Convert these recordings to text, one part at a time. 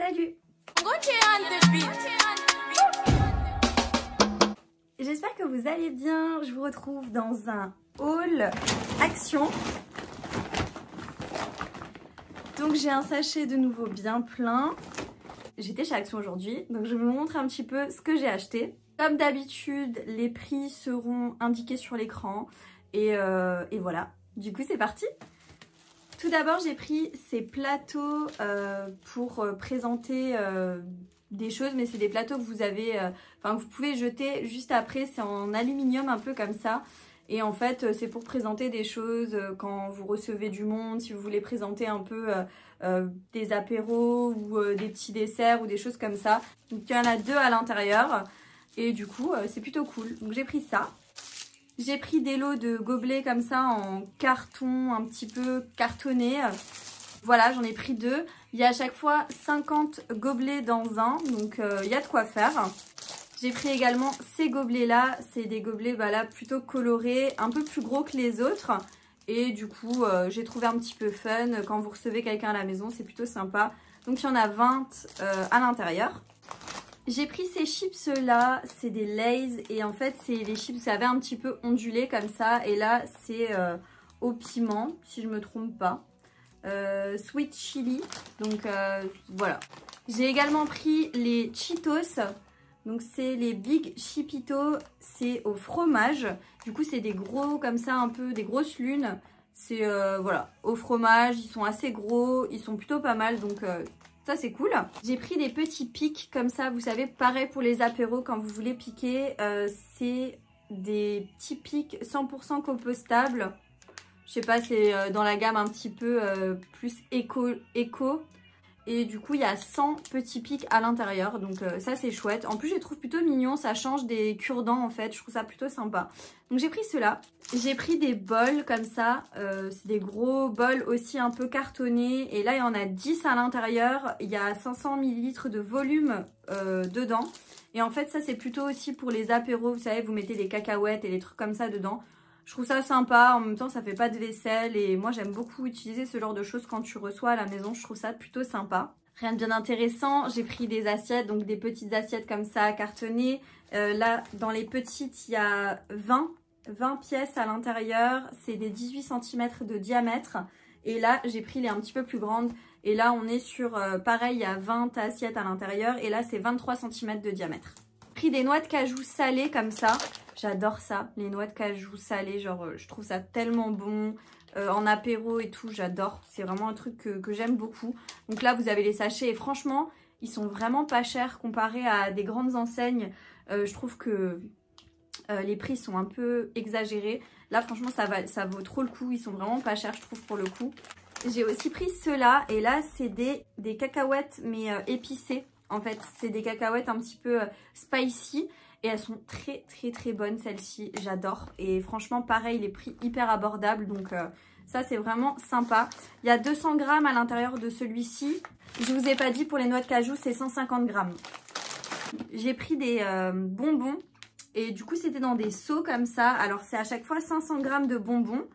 Salut! J'espère que vous allez bien. Je vous retrouve dans un haul Action. Donc j'ai un sachet de nouveau bien plein. J'étais chez Action aujourd'hui, donc je vais vous montrer un petit peu ce que j'ai acheté. Comme d'habitude, les prix seront indiqués sur l'écran. Et voilà, du coup c'est parti. Tout d'abord, j'ai pris ces plateaux pour présenter des choses, mais c'est des plateaux que vous avez, vous pouvez jeter juste après. C'est en aluminium un peu comme ça. Et en fait, c'est pour présenter des choses quand vous recevez du monde, si vous voulez présenter un peu des apéros ou des petits desserts ou des choses comme ça. Donc il y en a 2 à l'intérieur et du coup, c'est plutôt cool. Donc j'ai pris ça. J'ai pris des lots de gobelets comme ça en carton, un petit peu cartonné. Voilà, j'en ai pris 2. Il y a à chaque fois 50 gobelets dans un, donc il y a de quoi faire. J'ai pris également ces gobelets-là. C'est des gobelets là, plutôt colorés, un peu plus gros que les autres. Et du coup, j'ai trouvé un petit peu fun. Quand vous recevez quelqu'un à la maison, c'est plutôt sympa. Donc il y en a 20 à l'intérieur. J'ai pris ces chips là, c'est des Lay's et en fait c'est les chips, vous savez, un petit peu ondulés comme ça. Et là c'est au piment, si je me trompe pas, sweet chili, donc voilà. J'ai également pris les Cheetos, donc c'est les Big Chipito, c'est au fromage. Du coup c'est des gros comme ça, un peu des grosses lunes. C'est voilà, au fromage, ils sont assez gros, ils sont plutôt pas mal, donc ça c'est cool. J'ai pris des petits pics comme ça, vous savez, pareil pour les apéros quand vous voulez piquer. C'est des petits pics 100% compostables. Je sais pas, c'est dans la gamme un petit peu plus éco. Et du coup, il y a 100 petits pics à l'intérieur. Donc ça, c'est chouette. En plus, je les trouve plutôt mignons. Ça change des cure-dents, en fait. Je trouve ça plutôt sympa. Donc j'ai pris ceux-là. J'ai pris des bols comme ça. C'est des gros bols aussi un peu cartonnés. Et là, il y en a 10 à l'intérieur. Il y a 500 ml de volume dedans. Et en fait, ça, c'est plutôt aussi pour les apéros. Vous savez, vous mettez des cacahuètes et des trucs comme ça dedans. Je trouve ça sympa, en même temps ça fait pas de vaisselle et moi j'aime beaucoup utiliser ce genre de choses quand tu reçois à la maison, je trouve ça plutôt sympa. Rien de bien intéressant, j'ai pris des assiettes, donc des petites assiettes comme ça cartonnées. Là dans les petites il y a 20 pièces à l'intérieur, c'est des 18 cm de diamètre. Et là j'ai pris les un petit peu plus grandes et là on est sur pareil, il y a 20 assiettes à l'intérieur et là c'est 23 cm de diamètre. J'ai pris des noix de cajou salées comme ça. J'adore ça, les noix de cajou salées, genre je trouve ça tellement bon, en apéro et tout, j'adore. C'est vraiment un truc que j'aime beaucoup. Donc là, vous avez les sachets et franchement, ils sont vraiment pas chers comparés à des grandes enseignes. Je trouve que les prix sont un peu exagérés. Là, franchement, ça vaut trop le coup, ils sont vraiment pas chers, je trouve, pour le coup. J'ai aussi pris ceux-là et là, c'est des cacahuètes, mais épicées. En fait, c'est des cacahuètes un petit peu spicy. Et elles sont très très très bonnes celles-ci, j'adore. Et franchement pareil, les prix hyper abordables, donc ça c'est vraiment sympa. Il y a 200 grammes à l'intérieur de celui-ci. Je vous ai pas dit, pour les noix de cajou c'est 150 grammes. J'ai pris des bonbons et du coup c'était dans des seaux comme ça. Alors c'est à chaque fois 500 grammes de bonbons.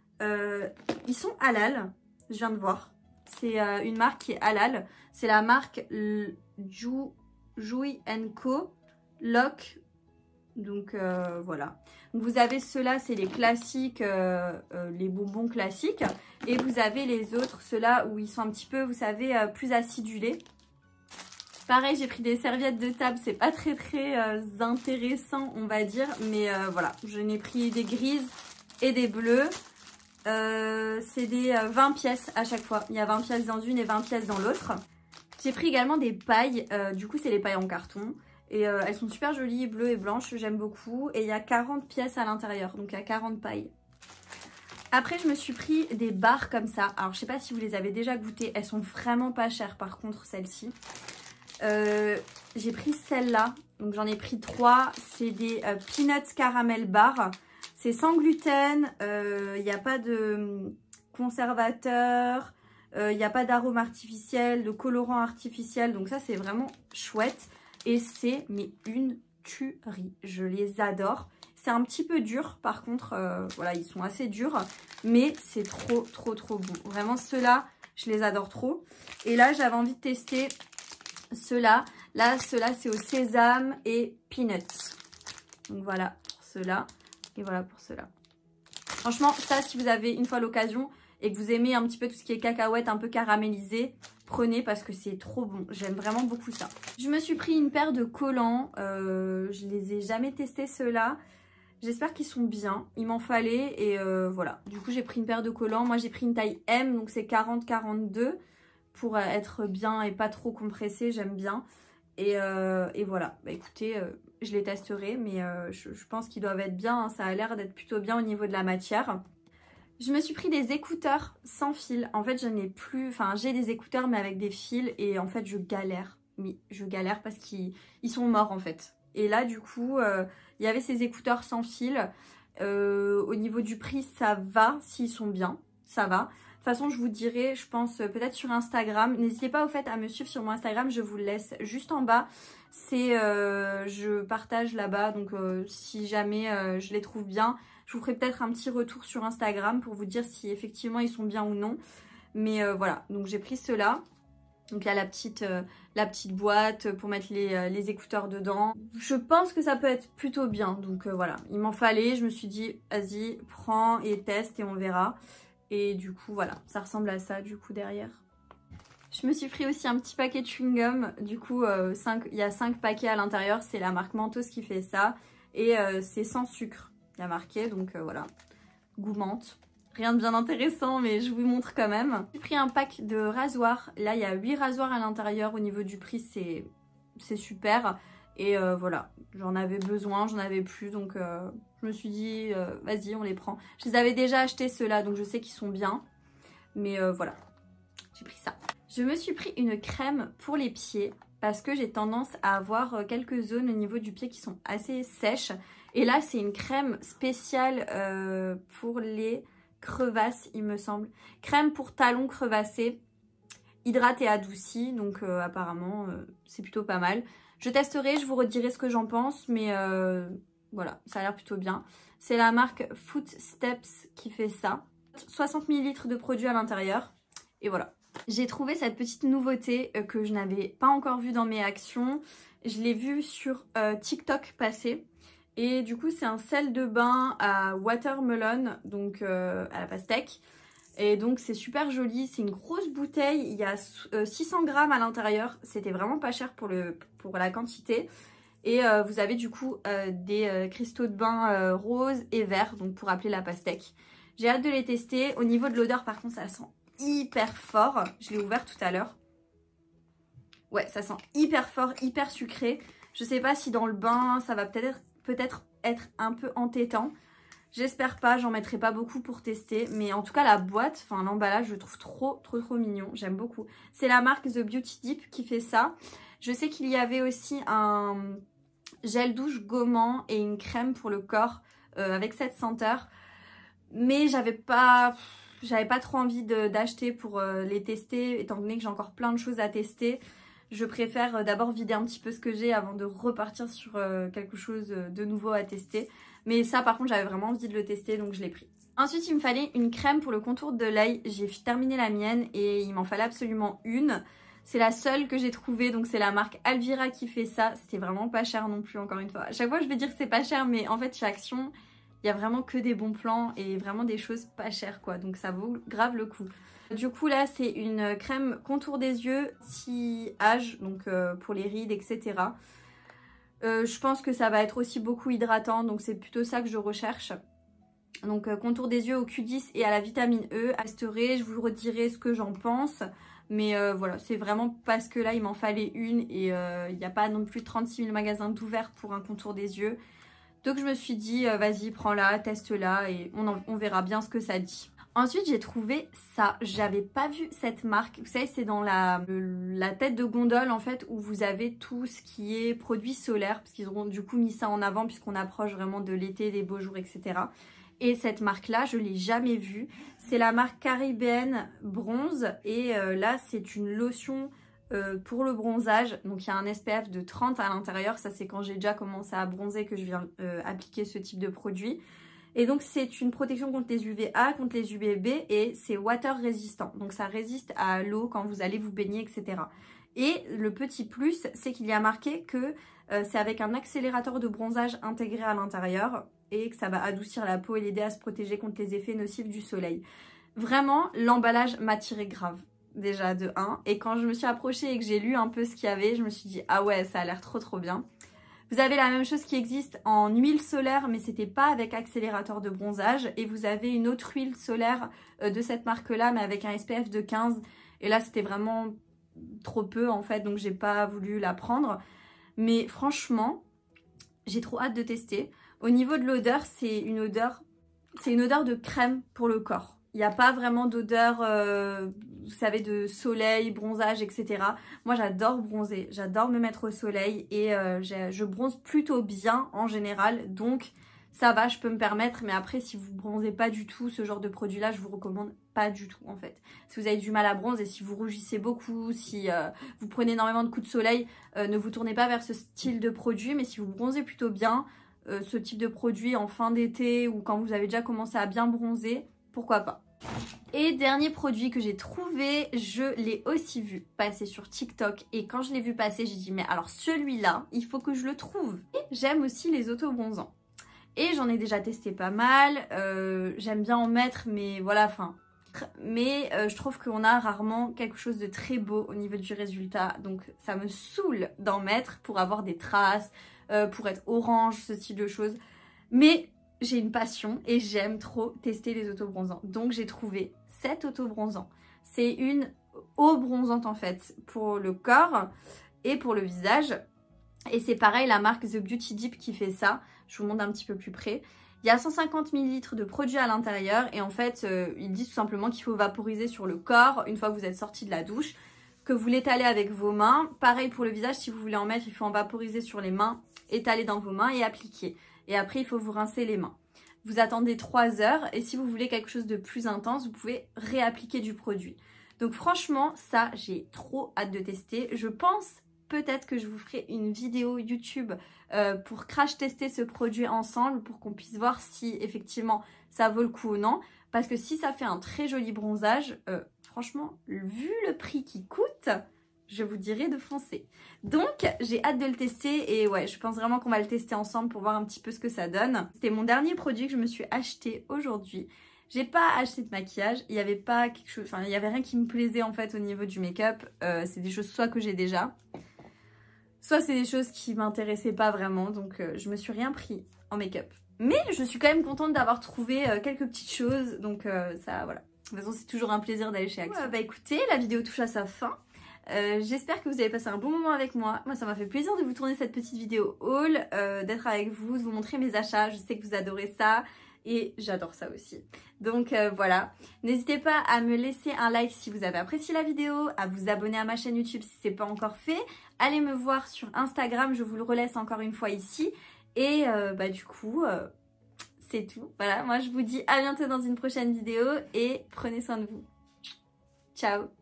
Ils sont halal, je viens de voir. C'est une marque qui est halal. C'est la marque Jouy & Co. Lock. Donc voilà. Donc, vous avez ceux-là, c'est les classiques, les bonbons classiques. Et vous avez les autres, ceux-là où ils sont un petit peu, vous savez, plus acidulés. Pareil, j'ai pris des serviettes de table. C'est pas très intéressant, on va dire. Mais voilà, je n'ai pris des grises et des bleues. C'est des 20 pièces à chaque fois. Il y a 20 pièces dans une et 20 pièces dans l'autre. J'ai pris également des pailles. Du coup, c'est les pailles en carton. Et elles sont super jolies, bleues et blanches, j'aime beaucoup. Et il y a 40 pièces à l'intérieur, donc il y a 40 pailles. Après, je me suis pris des barres comme ça. Alors, je sais pas si vous les avez déjà goûtées. Elles sont vraiment pas chères, par contre, celles-ci. J'ai pris celle-là. Donc, j'en ai pris 3. C'est des Peanuts Caramel Bar. C'est sans gluten. Il n'y a pas de conservateur. Il n'y a pas d'arôme artificiel, de colorant artificiel. Donc, ça, c'est vraiment chouette. Et c'est mais une tuerie, je les adore. C'est un petit peu dur par contre, voilà, ils sont assez durs, mais c'est trop bon. Vraiment ceux-là, je les adore trop. Et là, j'avais envie de tester Ceux-là, ceux-là c'est au sésame et peanuts. Donc voilà pour ceux-là et voilà pour ceux-là. Franchement, ça, si vous avez une fois l'occasion et que vous aimez un petit peu tout ce qui est cacahuète un peu caramélisé, prenez parce que c'est trop bon. J'aime vraiment beaucoup ça. Je me suis pris une paire de collants. Je les ai jamais testés ceux-là. J'espère qu'ils sont bien. Il m'en fallait et voilà. Du coup, j'ai pris une paire de collants. Moi, j'ai pris une taille M, donc c'est 40-42 pour être bien et pas trop compressé. J'aime bien. Et voilà. Bah écoutez, je les testerai, mais je pense qu'ils doivent être bien. Hein. Ça a l'air d'être plutôt bien au niveau de la matière. Je me suis pris des écouteurs sans fil. En fait, je n'ai plus... Enfin, j'ai des écouteurs, mais avec des fils. Et en fait, je galère. Oui, je galère parce qu'ils sont morts, en fait. Et là, du coup, il y avait ces écouteurs sans fil. Au niveau du prix, ça va. S'ils sont bien, ça va. De toute façon, je vous dirai, je pense, peut-être sur Instagram. N'hésitez pas, au fait, à me suivre sur mon Instagram. Je vous le laisse juste en bas. Je partage là-bas. Donc, si jamais je les trouve bien, je vous ferai peut-être un petit retour sur Instagram pour vous dire si effectivement ils sont bien ou non. Mais voilà, donc j'ai pris ceux-là. Donc il y a la petite boîte pour mettre les écouteurs dedans. Je pense que ça peut être plutôt bien. Donc voilà, il m'en fallait. Je me suis dit, vas-y, prends et teste et on verra. Et du coup, voilà, ça ressemble à ça du coup derrière. Je me suis pris aussi un petit paquet de chewing-gum. Du coup, il y a 5 paquets à l'intérieur. C'est la marque Mentos qui fait ça. Et c'est sans sucre. Il y a marqué, donc voilà. Goût menthe. Rien de bien intéressant, mais je vous montre quand même. J'ai pris un pack de rasoirs. Là, il y a 8 rasoirs à l'intérieur. Au niveau du prix, c'est super. Et voilà, j'en avais besoin, j'en avais plus. Donc, je me suis dit, vas-y, on les prend. Je les avais déjà achetés, ceux-là, donc je sais qu'ils sont bien. Mais voilà, j'ai pris ça. Je me suis pris une crème pour les pieds parce que j'ai tendance à avoir quelques zones au niveau du pied qui sont assez sèches. Et là, c'est une crème spéciale pour les crevasses, il me semble. Crème pour talons crevassés, hydrate et adoucie. Donc apparemment, c'est plutôt pas mal. Je testerai, je vous redirai ce que j'en pense. Mais voilà, ça a l'air plutôt bien. C'est la marque Footsteps qui fait ça. 60 ml de produit à l'intérieur. Et voilà. J'ai trouvé cette petite nouveauté que je n'avais pas encore vue dans mes actions. Je l'ai vue sur TikTok passer. Et du coup, c'est un sel de bain à watermelon, donc à la pastèque. Et donc, c'est super joli. C'est une grosse bouteille. Il y a 600 grammes à l'intérieur. C'était vraiment pas cher pour la quantité. Et vous avez du coup des cristaux de bain roses et verts, donc pour appeler la pastèque. J'ai hâte de les tester. Au niveau de l'odeur, par contre, ça sent hyper fort. Je l'ai ouvert tout à l'heure. Ouais, ça sent hyper fort, hyper sucré. Je sais pas si dans le bain, ça va peut-être être un peu entêtant. J'espère pas, j'en mettrai pas beaucoup pour tester. Mais en tout cas, la boîte, enfin l'emballage, je le trouve trop mignon. J'aime beaucoup. C'est la marque The Beauty Dip qui fait ça. Je sais qu'il y avait aussi un gel douche gommant et une crème pour le corps avec cette senteur. Mais j'avais pas trop envie d'acheter pour les tester, étant donné que j'ai encore plein de choses à tester. Je préfère d'abord vider un petit peu ce que j'ai avant de repartir sur quelque chose de nouveau à tester. Mais ça, par contre, j'avais vraiment envie de le tester, donc je l'ai pris. Ensuite, il me fallait une crème pour le contour de l'œil. J'ai terminé la mienne et il m'en fallait absolument une. C'est la seule que j'ai trouvée, donc c'est la marque Alvira qui fait ça. C'était vraiment pas cher non plus, encore une fois. À chaque fois, je vais dire que c'est pas cher, mais en fait, chez Action, il y a vraiment que des bons plans et vraiment des choses pas chères, quoi. Donc ça vaut grave le coup. Du coup, là, c'est une crème contour des yeux, anti-âge, donc pour les rides, etc. Je pense que ça va être aussi beaucoup hydratant, donc c'est plutôt ça que je recherche. Donc contour des yeux au Q10 et à la vitamine E. Testerai, je vous redirai ce que j'en pense. Mais voilà, c'est vraiment parce que là, il m'en fallait une et il n'y a pas non plus 36 000 magasins d'ouverts pour un contour des yeux. Donc je me suis dit, vas-y, prends-la, teste-la et on verra bien ce que ça dit. Ensuite, j'ai trouvé ça. J'avais pas vu cette marque. Vous savez, c'est dans la tête de gondole, en fait, où vous avez tout ce qui est produits solaires. Parce qu'ils auront du coup mis ça en avant puisqu'on approche vraiment de l'été, des beaux jours, etc. Et cette marque-là, je l'ai jamais vue. C'est la marque Caribbean Bronze. Et là, c'est une lotion pour le bronzage. Donc, il y a un SPF de 30 à l'intérieur. Ça, c'est quand j'ai déjà commencé à bronzer que je viens appliquer ce type de produit. Et donc, c'est une protection contre les UVA, contre les UVB et c'est water résistant. Donc, ça résiste à l'eau quand vous allez vous baigner, etc. Et le petit plus, c'est qu'il y a marqué que c'est avec un accélérateur de bronzage intégré à l'intérieur et que ça va adoucir la peau et l'aider à se protéger contre les effets nocifs du soleil. Vraiment, l'emballage m'a tiré grave, déjà de 1. Et quand je me suis approchée et que j'ai lu un peu ce qu'il y avait, je me suis dit, ah ouais, ça a l'air trop bien. Vous avez la même chose qui existe en huile solaire, mais c'était pas avec accélérateur de bronzage. Et vous avez une autre huile solaire de cette marque-là, mais avec un SPF de 15. Et là, c'était vraiment trop peu en fait, donc j'ai pas voulu la prendre. Mais franchement, j'ai trop hâte de tester. Au niveau de l'odeur, c'est une odeur de crème pour le corps. Il n'y a pas vraiment d'odeur, vous savez, de soleil, bronzage, etc. Moi, j'adore bronzer, j'adore me mettre au soleil et je bronze plutôt bien en général. Donc, ça va, je peux me permettre. Mais après, si vous bronzez pas du tout, ce genre de produit-là, je vous recommande pas du tout en fait. Si vous avez du mal à bronzer, si vous rougissez beaucoup, si vous prenez énormément de coups de soleil, ne vous tournez pas vers ce style de produit. Mais si vous bronzez plutôt bien, ce type de produit en fin d'été ou quand vous avez déjà commencé à bien bronzer, pourquoi pas. Et dernier produit que j'ai trouvé, je l'ai aussi vu passer sur TikTok et quand je l'ai vu passer, j'ai dit mais alors celui-là, il faut que je le trouve. Et j'aime aussi les auto-bronzants. Et j'en ai déjà testé pas mal, j'aime bien en mettre mais voilà, enfin... Mais je trouve qu'on a rarement quelque chose de très beau au niveau du résultat. Donc ça me saoule d'en mettre pour avoir des traces, pour être orange, ce type de choses. Mais j'ai une passion et j'aime trop tester les autobronzants. Donc j'ai trouvé cet autobronzant. C'est une eau bronzante en fait pour le corps et pour le visage. Et c'est pareil, la marque The Beauty Dip qui fait ça. Je vous montre un petit peu plus près. Il y a 150 ml de produit à l'intérieur et en fait, ils disent tout simplement qu'il faut vaporiser sur le corps une fois que vous êtes sorti de la douche, que vous l'étalez avec vos mains. Pareil pour le visage, si vous voulez en mettre, il faut en vaporiser sur les mains, étaler dans vos mains et appliquer. Et après, il faut vous rincer les mains. Vous attendez 3 heures et si vous voulez quelque chose de plus intense, vous pouvez réappliquer du produit. Donc franchement, ça, j'ai trop hâte de tester. Je pense peut-être que je vous ferai une vidéo YouTube pour crash tester ce produit ensemble pour qu'on puisse voir si effectivement ça vaut le coup ou non. Parce que si ça fait un très joli bronzage, franchement, vu le prix qui coûte, je vous dirais de foncer. Donc, j'ai hâte de le tester et ouais, je pense vraiment qu'on va le tester ensemble pour voir un petit peu ce que ça donne. C'était mon dernier produit que je me suis acheté aujourd'hui. J'ai pas acheté de maquillage, il y avait pas quelque chose, enfin il y avait rien qui me plaisait en fait au niveau du make-up. C'est des choses soit que j'ai déjà, soit c'est des choses qui m'intéressaient pas vraiment, donc je me suis rien pris en make-up. Mais je suis quand même contente d'avoir trouvé quelques petites choses, donc ça voilà. De toute façon c'est toujours un plaisir d'aller chez Action. Bah écoutez, la vidéo touche à sa fin. J'espère que vous avez passé un bon moment avec moi. Moi ça m'a fait plaisir de vous tourner cette petite vidéo haul, d'être avec vous, de vous montrer mes achats. Je sais que vous adorez ça et j'adore ça aussi. Donc voilà, n'hésitez pas à me laisser un like si vous avez apprécié la vidéo, à vous abonner à ma chaîne YouTube si ce n'est pas encore fait. Allez me voir sur Instagram, je vous le relaisse encore une fois ici. Et bah du coup, c'est tout. Voilà, moi je vous dis à bientôt dans une prochaine vidéo et prenez soin de vous. Ciao!